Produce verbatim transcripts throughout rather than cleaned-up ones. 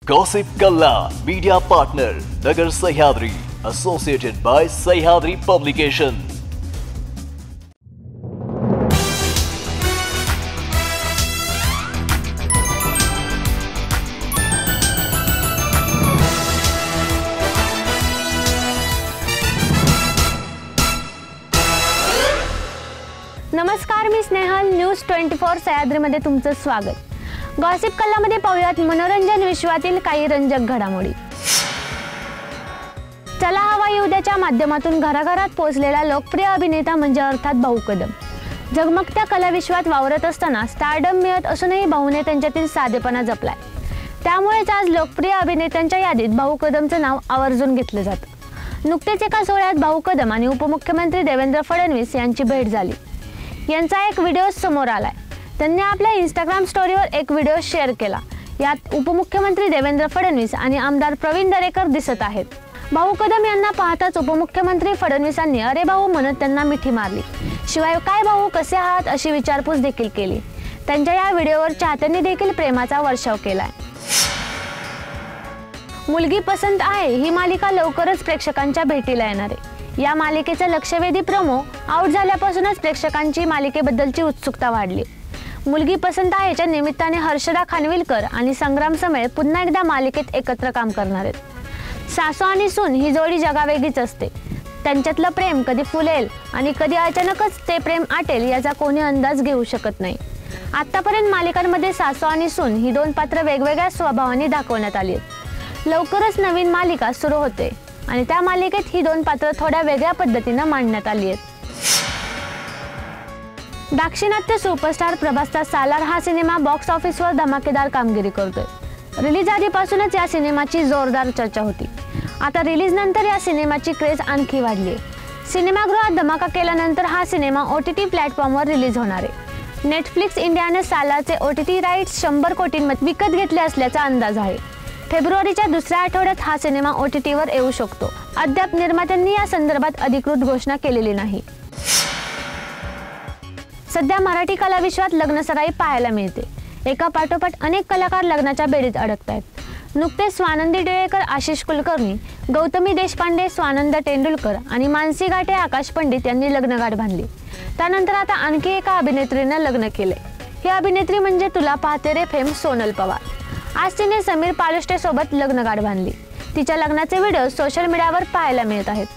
Gossip Kalla, media partner, Nagar Sahyadri, associated by Sahyadri Publication. नमस्कार, मी Snehal. News twenty four Sahyadri मध्ये तुमचं स्वागत. गॉसिप कल्ला मध्ये पाहूयात मनोरंजन विश्वातील काही रंजक घडामोडी. चला हवा येऊ द्याच्या माध्यमातून घराघरात पोहोचलेला लोकप्रिय अभिनेता म्हणजे अर्थात भाऊ कदम. झगमगत्या कला विश्वात वावरत असताना स्टारडम मिळत असूनही भाऊने त्यांच्यातील साधेपणा जपलाय. त्यामुळेच आज लोकप्रिय अभिनेत्यांच्या यादीत भाऊ कदमचं नाव आवर्जून घेतलं जातं. नुकतेच एका सोहळ्यात भाऊ कदम आणि उपमुख्यमंत्री देवेंद्र फडणवीस यांची भेट झाली. यांचा एक व्हिडिओ समोर आलाय. त्यांनी आपल्या इंस्टाग्राम स्टोरीवर एक व्हिडिओ शेअर केला. यात उपमुख्यमंत्री देवेंद्र फडणवीस आणि आमदार प्रवीण दरेकर दिसत आहेत. भाऊ कदम यांना पाहताच उपमुख्यमंत्री फडणवीसांनी अरे भाऊ म्हणत त्यांना मिठी मारली. शिवाय काय भाऊ कसे आहात अशी विचारपूस देखील केली. त्यांच्या या व्हिडिओवर चाहत्यांनी देखील प्रेमाचा वर्षाव केलाय. मुलगी पसंत आहे ही मालिका लवकरच प्रेक्षकांच्या भेटीला येणार आहे. या मालिकेचा लक्षवेधी प्रोमो आउट झाल्यापासूनच प्रेक्षकांची मालिकेबद्दलची उत्सुकता वाढली. मुलगी पसंत आहेच्या निमित्ताने हर्षदा खानविलकर आणि संग्राम समेळ पुन्हा एकदा मालिकेत एकत्र काम करणार आहेत. सासू आणि सून ही जोडी जगावेगळीच असते. त्यांच्यातलं प्रेम कधी फुलेल आणि कधी अचानकच ते प्रेम आटेल याचा कोणी अंदाज घेऊ शकत नाही. आतापर्यंत मालिकांमध्ये सासू आणि सून ही दोन पात्र वेगवेगळ्या स्वभावाने दाखवण्यात आली आहेत. लवकरच नवीन मालिका सुरू होते आणि त्या मालिकेत ही दोन पात्र थोड्या वेगळ्या पद्धतीने मांडण्यात आली आहेत. दाक्षिणात्य सुपरस्टार प्रभासचा सालार हा सिनेमा बॉक्स ऑफिसवर धमाकेदार कामगिरी करतोय. रिलीज आधीपासूनच या सिनेमाची जोरदार चर्चा होती. आता रिलीज नंतर या सिनेमाची क्रेज आणखी वाढली आहे. सिनेमागृहात धमाका केल्यानंतर हा सिनेमा ओ टी टी प्लॅटफॉर्मवर रिलीज होणार आहे. नेटफ्लिक्स इंडियाने सालारचे ओ टी टी राईट्स शंभर कोटींमध्ये विकत घेतले असल्याचा अंदाज आहे. फेब्रुवारीच्या दुसऱ्या आठवड्यात हा सिनेमा ओ टी टीवर येऊ शकतो. अद्याप निर्मात्यांनी या संदर्भात अधिकृत घोषणा केलेली नाही. सध्या मराठी कला विश्वात लग्नसराई पाहायला मिळते. एका पाठोपाठ अनेक कलाकार लग्नाच्या बेडीत अडकत आहेत. नुकतेच स्वानंदी टिळेकर, आशिष कुलकर्णी, गौतमी देशपांडे, स्वानंद तेंडुलकर आणि मानसी घाटे, आकाश पंडित यांनी लग्नगाठ बांधली. त्यानंतर आता आणखी एका अभिनेत्रीने लग्न केले. ही अभिनेत्री म्हणजे तुला पाहते रे फेम सोनल पवार. आज तिने समीर पालुष्टे सोबत लग्नगाठ बांधली. तिच्या लग्नाचे व्हिडिओ सोशल मीडियावर पाहायला मिळत आहेत.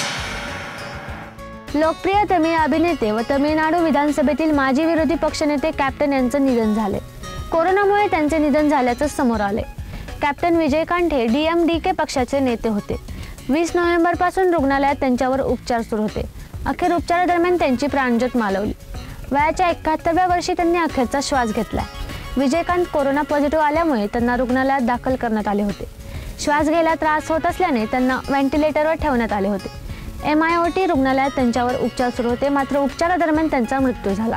लोकप्रिय तमिळ अभिनेते व तमिळनाडू विधानसभेतील माजी विरोधी पक्षनेते कॅप्टन यांचं निधन झाले. कोरोनामुळे त्यांचे निधन झाल्याचं समोर आले. Captain Vijayakanth D M D K पक्षाचे नेते होते. वीस नोव्हेंबर पासून रुग्णालयात त्यांच्यावर उपचार सुरू होते. अखेर उपचारादरम्यान त्यांची प्राणज्योत मालवली. वयाच्या एकाहत्तराव्या वर्षी त्यांनी अखेरचा श्वास घेतला. विजयकांत कोरोना पॉझिटिव्ह आल्यामुळे त्यांना रुग्णालयात दाखल करण्यात आले होते. श्वास घ्यायला त्रास होत असल्याने त्यांना व्हेंटिलेटरवर ठेवण्यात आले होते. एम आय ओ टी रुग्णालयात त्यांच्यावर उपचार सुरू होते. मात्र उपचारादरम्यान त्यांचा मृत्यू झाला.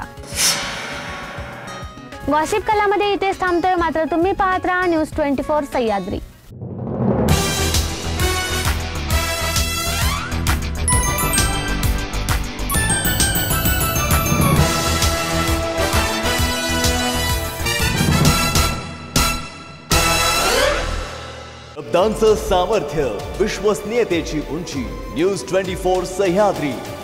गॉसिप कलामध्ये इथेच थांबतोय. मात्र तुम्ही पाहत राहा न्यूज ट्वेंटी फोर सह्याद्री. शब्दांचं सामर्थ्य, विश्वसनीयतेची उंची. News twenty four Sahyadri.